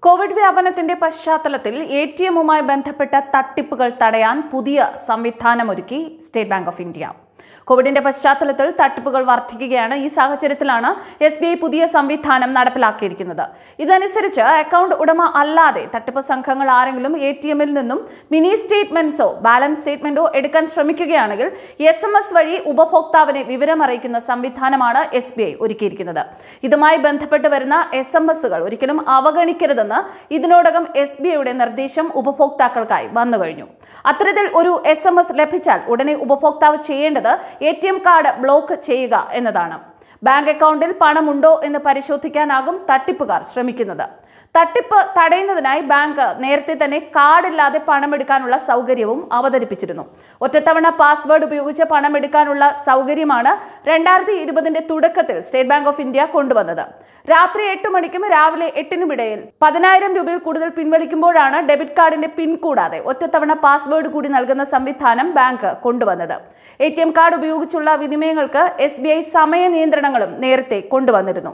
Covid വ്യാപനത്തിന്റെ പശ്ചാത്തലത്തിൽ എടിഎമ്മുമായി ബന്ധപ്പെട്ട തട്ടിപ്പുകൾ തടയാൻ പുതിയ സംവിധാനമൊരുക്കി സ്റ്റേറ്റ് ബാങ്ക് ഓഫ് ഇന്ത്യ. കോവിഡിന്റെ പശ്ചാത്തലത്തിൽ തട്ടിപ്പുകൾ വർദ്ധിക്കുകയാണ്. ഈ സാഹചര്യത്തിലാണ് SBI പുതിയ സംവിധാനം നടപ്പിലാക്കിയിരിക്കുന്നത്. ഇതനുസരിച്ച് അക്കൗണ്ട് ഉടമ അല്ലാതെ തട്ടിപ്പ് സംഘങ്ങൾ ആരെങ്കിലും ATMൽ നിന്നും മിനി സ്റ്റേറ്റ്മെന്റ്സോ ബാലൻസ് സ്റ്റേറ്റ്മെന്റോ എടുക്കാൻ ശ്രമിക്കുകയാണെങ്കിൽ SMS വഴി ഉപഭോക്താവിനെ വിവരമറിയിക്കുന്ന സംവിധാനമാണ് SBI ഒരുക്കിയിരിക്കുന്നത്. ഇതുമായി ബന്ധപ്പെട്ട് വരുന്ന SMSകൾ ഒരിക്കലും അവഗണിക്കരുതെന്ന് ഇതിനോടകം SBIയുടെ നിർദ്ദേശം ഉപഭോക്താക്കൾക്കായി വന്നു കഴിഞ്ഞു. അത്തരത്തിൽ ഒരു SMS ലഭിച്ചാൽ ഉടനെ ഉപഭോക്താവ് ചെയ്യേണ്ടത് ATM കാർഡ് ബ്ലോക്ക് ചെയ്യുക എന്നതാണ്. ബാങ്ക് അക്കൗണ്ടിൽ പണമുണ്ടോ എന്ന് പരിശോധിക്കാനാകും തട്ടിപ്പുകാർ ശ്രമിക്കുന്നത്. തട്ടിപ്പ് തടയുന്നതിനായി ബാങ്ക് നേരത്തെ തന്നെ കാർഡില്ലാതെ പണമെടുക്കാനുള്ള സൗകര്യവും അവതരിപ്പിച്ചിരുന്നു. ഒറ്റത്തവണ പാസ്വേഡ് ഉപയോഗിച്ച് പണമെടുക്കാനുള്ള സൗകര്യമാണ് 2020ന്റെ തുടക്കത്തിൽ സ്റ്റേറ്റ് ബാങ്ക് ഓഫ് ഇന്ത്യ കൊണ്ടുവന്നത്. രാത്രി 8 മണിക്കും രാവിലെ 8നും ഇടയിൽ 10,000 രൂപയിൽ കൂടുതൽ പിൻവലിക്കുമ്പോഴാണ് ഡെബിറ്റ് കാർഡിന്റെ പിൻ കൂടാതെ ഒറ്റത്തവണ പാസ്വേഡ് കൂടി നൽകുന്ന സംവിധാനം ബാങ്ക് കൊണ്ടുവന്നത്. ATM കാർഡ് ഉപയോഗിച്ചുള്ള വിനിമയങ്ങൾക്ക് SBI സമയ നിയന്ത്രണങ്ങളും നേരത്തെ കൊണ്ടുവന്നിരുന്നു.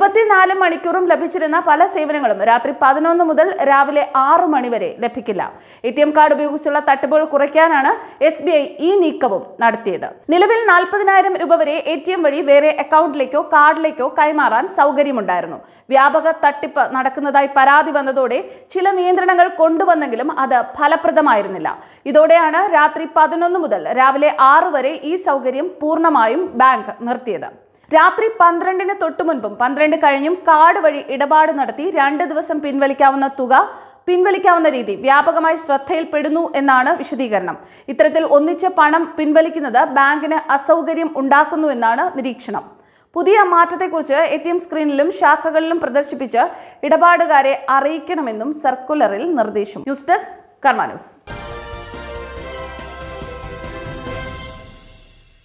24 മണിക്കൂറും ലഭിച്ചിരുന്ന പല സേവനങ്ങളും രാത്രി 11 മുതൽ രാവിലെ 6 മണി വരെ ലഭിക്കില്ല. ATM കാർഡ് ഉപയോഗിച്ചുള്ള തട്ടിപ്പുകൾ കുറയ്ക്കാനാണ് SBI ഈ നീക്കവും നടത്തിയത്. നിലവിൽ 40,000 രൂപ വരെ ATM വഴി വേറെ അക്കൗണ്ടിലേക്കോ കാർഡിലേക്കോ കൈമാറാൻ സൗകര്യമുണ്ടായിരുന്നു. വ്യാപക തട്ടിപ്പ് നടക്കുന്നതായി പരാതി വന്നതോടെ ചില നിയന്ത്രണങ്ങൾ കൊണ്ടുവന്നെങ്കിലും അത് ഫലപ്രദമായിരുന്നില്ല. ഇതോടെയാണ് രാത്രി 11 മുതൽ രാവിലെ 6 വരെ ഈ സൗകര്യം പൂർണ്ണമായും ബാങ്ക് നിർത്തിയത്. രാത്രി 12ന് തൊട്ടു മുൻപും 12 കഴിഞ്ഞും കാർഡ് വഴി ഇടപാട് നടത്തി 2 ദിവസം പിൻവലിക്കാവുന്ന തുക പിൻവലിക്കാവുന്ന രീതി വ്യാപകമായി ശ്രദ്ധയിൽപ്പെടുന്നു എന്നാണ് വിശദീകരണം. ഇത്തരത്തിൽ ഒന്നിച്ച് പണം പിൻവലിക്കുന്നത് ബാങ്കിന് അസൗകര്യം ഉണ്ടാക്കുന്നുവെന്നാണ് നിരീക്ഷണം. പുതിയ മാറ്റത്തെക്കുറിച്ച് ATM സ്ക്രീനിലും ശാഖകളിലും പ്രദർശിപ്പിച്ച് ഇടപാടുകാരെ അറിയിക്കണമെന്നും സർക്കുലറിൽ നിർദ്ദേശം. News desk Karma news.